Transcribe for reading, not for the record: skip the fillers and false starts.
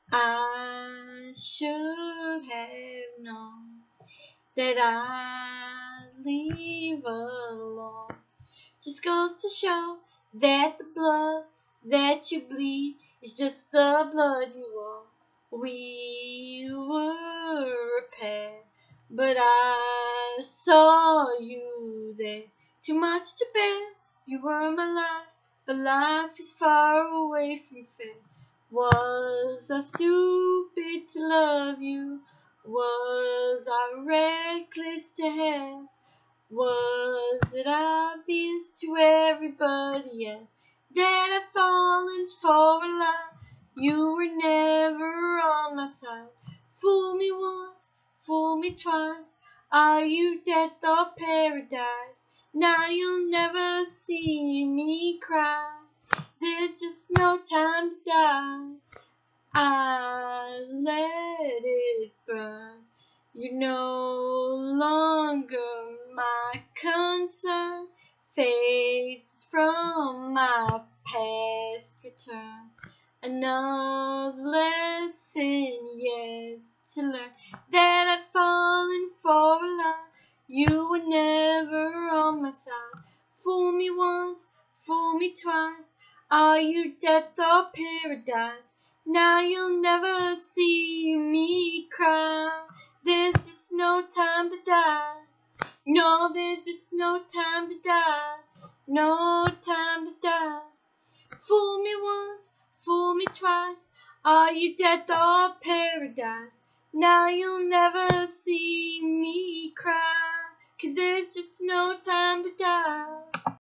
I should have known that I'd leave alone. Just goes to show that the blood that you bleed is just the blood you owe. We were a pair, but I saw you there. Too much to bear, you were my life, but life is far away from fair. Was I stupid to love you? Was I reckless to have? Was it obvious to everybody else that I'd fallen for a lie? You were never on my side. Fool me once, fool me twice. Are you death or paradise? Now you'll never see me cry. There's just no time to die. I let it burn. You're no longer my concern. Faces from my past return. Another lesson yet to learn that I'd fallen for a lie. You were never on my side. Fool me once, fool me twice. Are you death or paradise? Now you'll never see me cry. There's just no time to die. No, there's just no time to die. No time to die. Fool me once, fool me twice. Are you death or paradise? Now you'll never see me cry. 'Cause there's just no time to die.